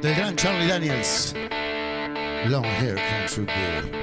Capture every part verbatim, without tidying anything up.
del gran Charlie Daniels, Long Hair Country Boy.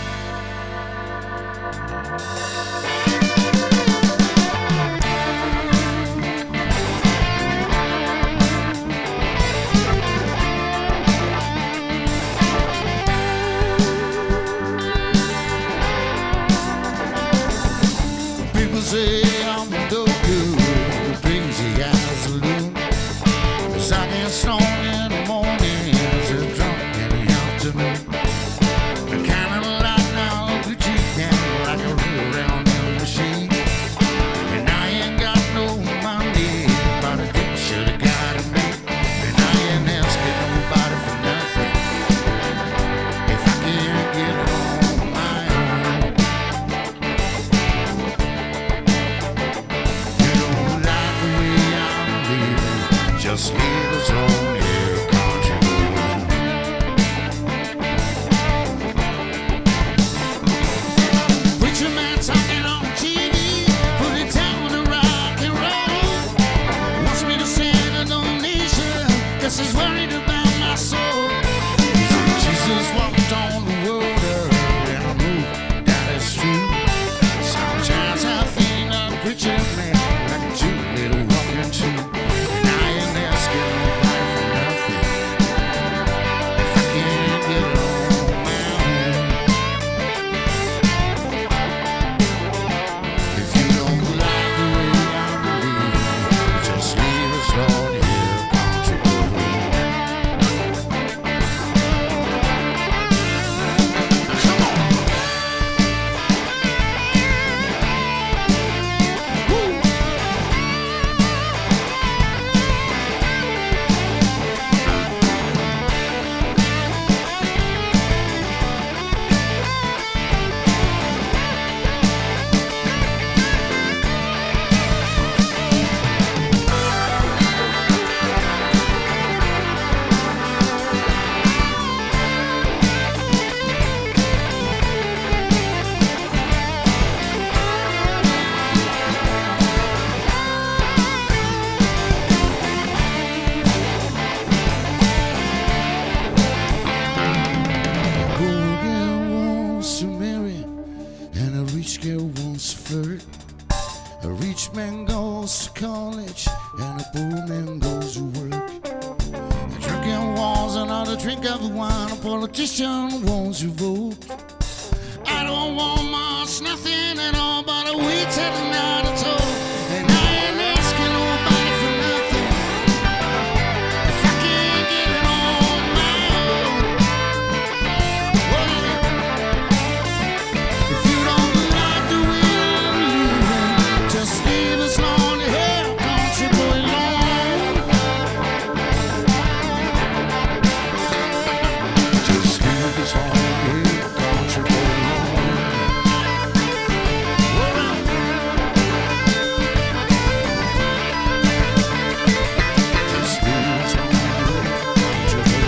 People say I'm no good, crazy as a loon, 'cause I get strong in the morning, just drunk in the afternoon. The kind of light now that you can, like a real rounding machine. And I ain't got no money, but I think should've got me. And I ain't asking nobody for nothing if I can't get it on my own. You don't like the way I'm living, just leave us alone here, country boy. Preacher man talking on T V, put it down to rock and roll. Wants me to send a donation, guess he's worried about my soul. He said Jesus walked on the water, and I know that is true. Sometimes I think I'm preaching man like a Jew, little walking too. And I ain't asking nobody for nothing if I can't get it on my own. If you don't like the way I'm living, just leave us alone here, country boy. Come on. Woo. A poor girl wants to marry, and a rich girl wants to flirt. A rich man goes to college, and a poor man goes to work. A drinking wants another drink of wine, a politician wants to vote. I don't want much, nothing at all, but a wait till the night at all. And I ain't asking nobody for nothing if I can't get it on my own. Well, if you don't like the way I'm living, just leave us alone here, country boy, alone. Just leave us alone here, country boy, alone. Just leave us alone here, country boy,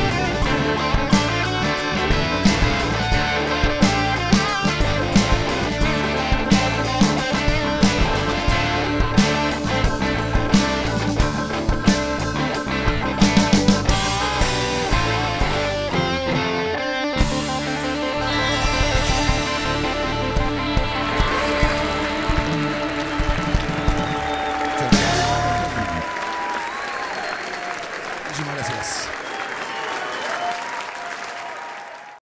Muchísimas gracias.